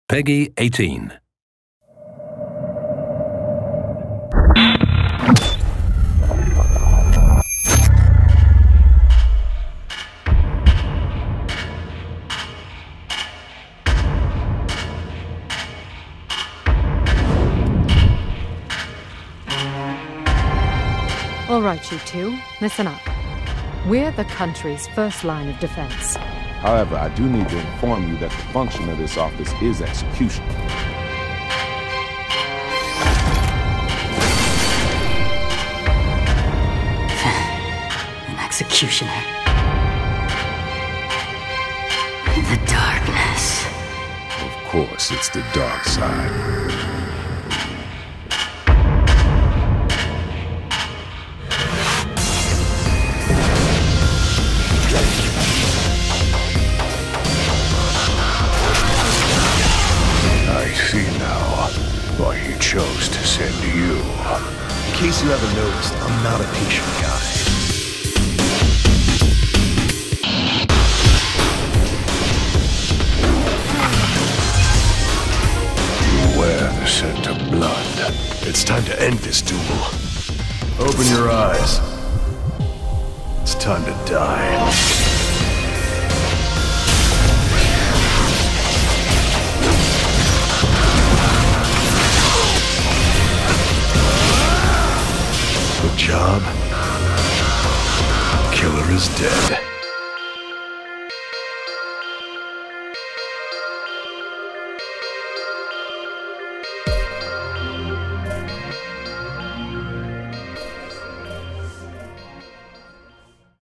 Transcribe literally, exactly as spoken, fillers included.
Peggy eighteen. All right, you two, listen up. We're the country's first line of defense. However, I do need to inform you that the function of this office is execution. An executioner. The darkness. Of course, it's the dark side. I see now why he chose to send you. In case you haven't noticed, I'm not a patient guy. Beware the scent of blood. It's time to end this duel. Open your eyes. It's time to die.